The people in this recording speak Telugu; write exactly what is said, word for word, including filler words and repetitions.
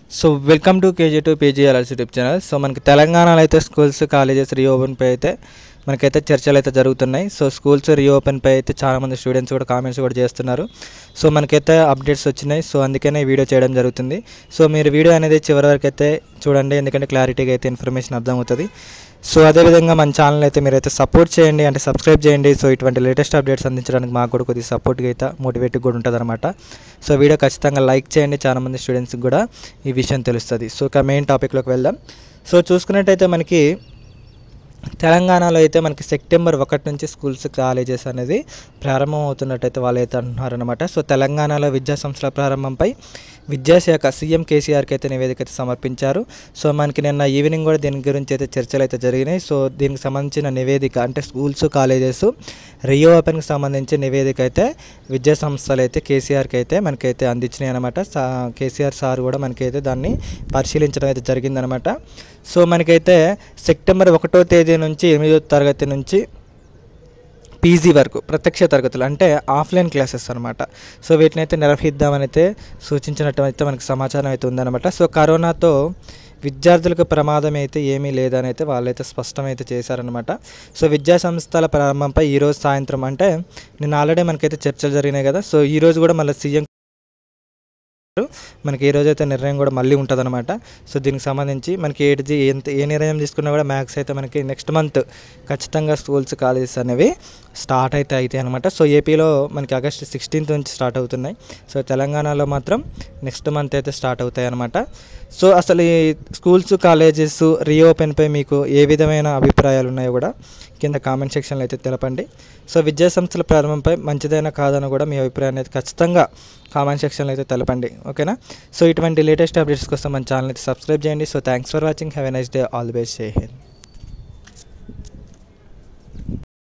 So welcome to KG to PGRLS YouTube channel. So మనకి తెలంగాణలో అయితే స్కూల్స్ కాలేజెస్ రీఓపెన్ పై అయితే మనకైతే చర్చలు అయితే జరుగుతున్నాయి. సో స్కూల్స్ రీఓపెన్ పై అయితే చాలామంది స్టూడెంట్స్ కూడా కామెంట్స్ కూడా చేస్తున్నారు. సో మనకైతే అప్డేట్స్ వచ్చినాయి. సో అందుకనే వీడియో చేయడం జరుగుతుంది. సో మీరు వీడియో అనేది చివరి వరకు అయితే చూడండి, ఎందుకంటే క్లారిటీగా అయితే ఇన్ఫర్మేషన్ అర్థమవుతుంది. సో అదేవిధంగా మన ఛానల్ అయితే మీరైతే సపోర్ట్ చేయండి, అంటే సబ్స్క్రైబ్ చేయండి. సో ఇటువంటి లేటెస్ట్ అప్డేట్స్ అందించడానికి మాకు కూడా కొద్దిగా సపోర్ట్గా అయితే మోటివేట్గా కూడా ఉంటుంది అనమాట. సో వీడియో ఖచ్చితంగా లైక్ చేయండి, చాలామంది స్టూడెంట్స్కి కూడా ఈ విషయం తెలుస్తుంది. సో ఇక మెయిన్ టాపిక్లోకి వెళ్దాం. సో చూసుకున్నట్టయితే మనకి తెలంగాణలో అయితే మనకి సెప్టెంబర్ ఒకటి నుంచి స్కూల్స్ కాలేజెస్ అనేది ప్రారంభం అవుతున్నట్టయితే వాళ్ళు అయితే అంటున్నారనమాట. సో తెలంగాణలో విద్యా సంస్థల ప్రారంభంపై విద్యాశాఖ సీఎం కేసీఆర్కి అయితే నివేదిక అయితే సమర్పించారు. సో మనకి నిన్న ఈవినింగ్ కూడా దీని గురించి అయితే చర్చలు అయితే జరిగినాయి. సో దీనికి సంబంధించిన నివేదిక అంటే స్కూల్స్ కాలేజెస్ రీఓపెన్కి సంబంధించి నివేదిక అయితే విద్యా సంస్థలు అయితే కేసీఆర్కి అయితే మనకైతే అందించినాయి అనమాట. కేసీఆర్ సార్ కూడా మనకైతే దాన్ని పరిశీలించడం అయితే జరిగిందనమాట. సో మనకైతే సెప్టెంబర్ ఒకటో తేదీ నుంచి ఎనిమిదో తరగతి నుంచి పీజీ వరకు ప్రత్యక్ష తరగతులు అంటే ఆఫ్లైన్ క్లాసెస్ అనమాట. సో వీటిని అయితే నిర్వహిద్దామని అయితే సూచించినట్టు అయితే మనకి సమాచారం అయితే ఉందన్నమాట. సో కరోనాతో విద్యార్థులకు ప్రమాదం అయితే ఏమీ లేదని అయితే వాళ్ళైతే స్పష్టమైతే చేశారనమాట. సో విద్యా సంస్థల ప్రారంభంపై ఈరోజు సాయంత్రం అంటే నిన్న ఆల్రెడీ మనకైతే చర్చలు జరిగినాయి కదా. సో ఈరోజు కూడా మళ్ళీ సీఎం మనకి ఈ రోజు అయితే నిర్ణయం కూడా మళ్ళీ ఉంటుంది అనమాట. సో దీనికి సంబంధించి మనకి ఏది ఎంత ఏ నిర్ణయం తీసుకున్నా కూడా మ్యాథ్స్ అయితే మనకి నెక్స్ట్ మంత్ ఖచ్చితంగా స్కూల్స్ కాలేజెస్ అనేవి స్టార్ట్ అయితే అవుతాయి అనమాట. సో ఏపీలో మనకి ఆగస్ట్ సిక్స్టీన్త్ నుంచి స్టార్ట్ అవుతున్నాయి. సో తెలంగాణలో మాత్రం నెక్స్ట్ మంత్ అయితే స్టార్ట్ అవుతాయి అనమాట. సో అసలు ఈ స్కూల్స్ కాలేజెస్ రీఓపెన్పై మీకు ఏ విధమైన అభిప్రాయాలు ఉన్నాయో కూడా కింద కామెంట్ సెక్షన్లో అయితే తెలపండి. సో విద్యా సంస్థల ప్రారంభంపై మంచిదైనా కాదని కూడా మీ అభిప్రాయాన్ని అయితే ఖచ్చితంగా కామెంట్ సెక్షన్లో అయితే తెలపండి, ఓకేనా. సో ఇటువంటి లేటెస్ట్ అప్డేట్స్ కోసం మన ఛానల్ అయితే సబ్స్క్రైబ్ చేయండి. So thanks for watching. Have a nice day. All the best. జై హింద్.